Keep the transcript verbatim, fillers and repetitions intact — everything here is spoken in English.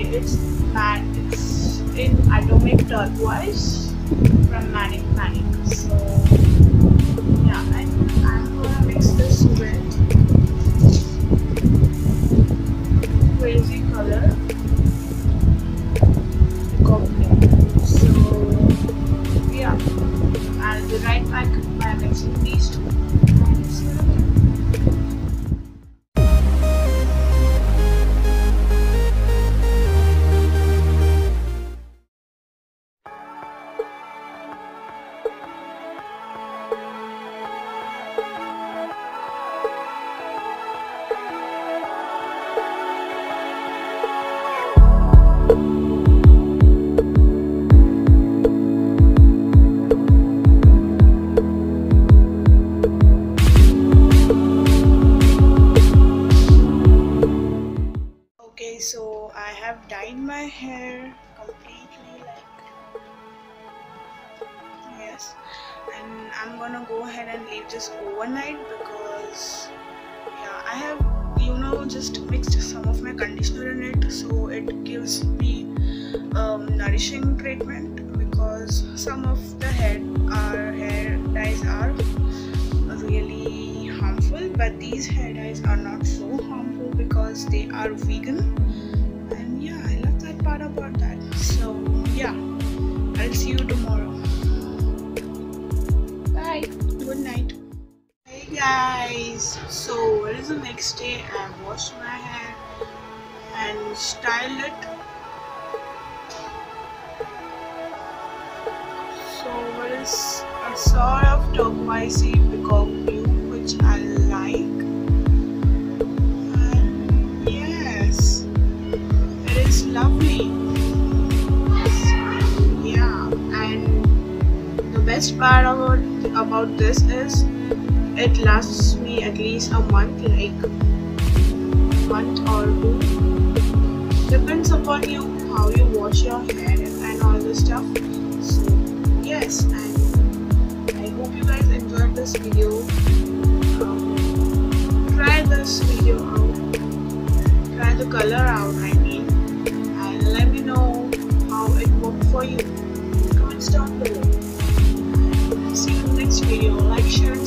it's matte. It's in Atomic Turquoise from Manic Panic. So yeah, and I'm gonna mix this with crazy color, peacock blue. So yeah, I'll be right back by mixing these two. And see you again. Okay, so I have dyed my hair completely, like, yes, and I'm gonna go ahead and leave this overnight because yeah, I have, you know, just mixed some of my conditioner in it, so it gives me um, nourishing treatment, because some of the hair our hair dyes are really harmful, but these hair dyes are not so harmful because they are vegan. And yeah, I love that part about that. So yeah, I'll see you tomorrow. Bye, good night. Hey guys, so it is the next day. I washed my hair and styled it. So it is a sort of turquoisey peacock blue, which I like. And yes, it is lovely. Yeah, and the best part about about this is it lasts me at least a month, like month or two. Depends upon you how you wash your hair and all this stuff. So yes, and I hope you guys enjoyed this video. Um, try this video out. Try the color out, I mean, and let me know how it worked for you. Comments down below. And see you in the next video. Like, share, and